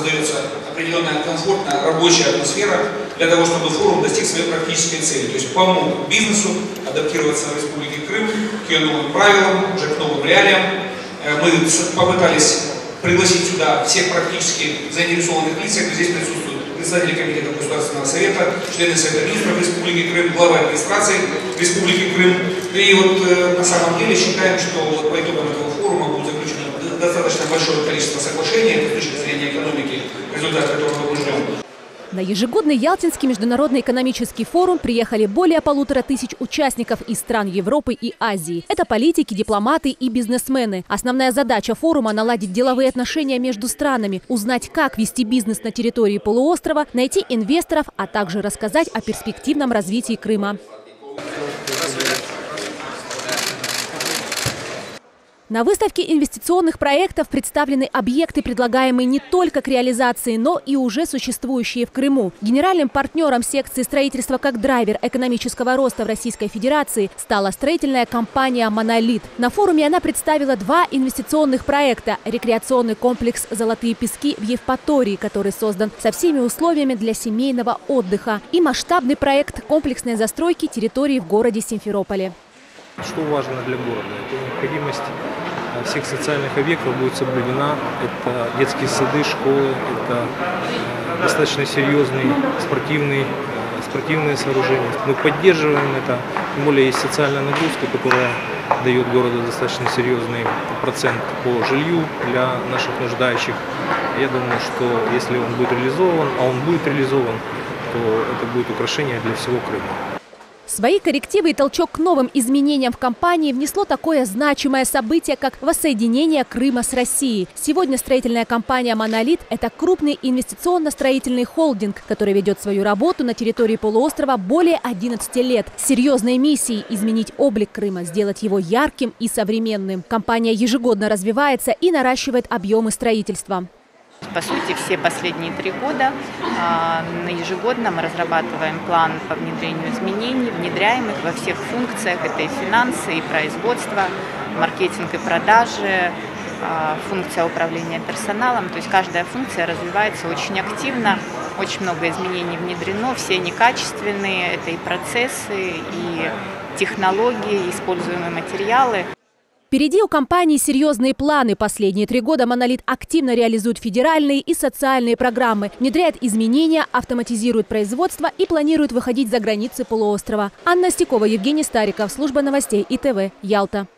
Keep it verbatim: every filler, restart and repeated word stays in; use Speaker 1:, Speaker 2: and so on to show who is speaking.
Speaker 1: создается определенная комфортная рабочая атмосфера для того, чтобы форум достиг своей практической цели. То есть помог бизнесу адаптироваться в Республике Крым к ее новым правилам, уже к новым реалиям. Мы попытались пригласить сюда всех практически заинтересованных лиц. Здесь присутствуют председатели Комитета Государственного совета, члены Совета министров Республики Крым, глава администрации Республики Крым. И вот э, на самом деле считаем, что вот по итогам этого форума будет заключено достаточно большое количество соглашений с точки зрения экономики, результат которого мы ждем.
Speaker 2: На ежегодный Ялтинский международный экономический форум приехали более полутора тысяч участников из стран Европы и Азии. Это политики, дипломаты и бизнесмены. Основная задача форума – наладить деловые отношения между странами, узнать, как вести бизнес на территории полуострова, найти инвесторов, а также рассказать о перспективном развитии Крыма. На выставке инвестиционных проектов представлены объекты, предлагаемые не только к реализации, но и уже существующие в Крыму. Генеральным партнером секции строительства как драйвер экономического роста в Российской Федерации стала строительная компания «Монолит». На форуме она представила два инвестиционных проекта. Рекреационный комплекс «Золотые пески» в Евпатории, который создан со всеми условиями для семейного отдыха, и масштабный проект комплексной застройки территории в городе Симферополе.
Speaker 3: Что важно для города? Это необходимость всех социальных объектов будет соблюдена. Это детские сады, школы, это достаточно серьезные спортивные, спортивные сооружения. Мы поддерживаем это, тем более есть социальная нагрузка, которая дает городу достаточно серьезный процент по жилью для наших нуждающих. Я думаю, что если он будет реализован, а он будет реализован, то это будет украшение для всего Крыма.
Speaker 2: Свои коррективы и толчок к новым изменениям в компании внесло такое значимое событие, как воссоединение Крыма с Россией. Сегодня строительная компания «Монолит» – это крупный инвестиционно-строительный холдинг, который ведет свою работу на территории полуострова более одиннадцати лет. С серьезной миссией – изменить облик Крыма, сделать его ярким и современным. Компания ежегодно развивается и наращивает объемы строительства.
Speaker 4: По сути, все последние три года на ежегодно мы разрабатываем план по внедрению изменений, внедряем их во всех функциях. Это и финансы, и производство, маркетинг и продажи, функция управления персоналом. То есть каждая функция развивается очень активно, очень много изменений внедрено, все они качественные. Это и процессы, и технологии, используемые материалы.
Speaker 2: Впереди у компании серьезные планы. Последние три года «Монолит» активно реализует федеральные и социальные программы, внедряет изменения, автоматизирует производство и планирует выходить за границы полуострова. Анна Стекова, Евгений Стариков, служба новостей И Т В, Ялта.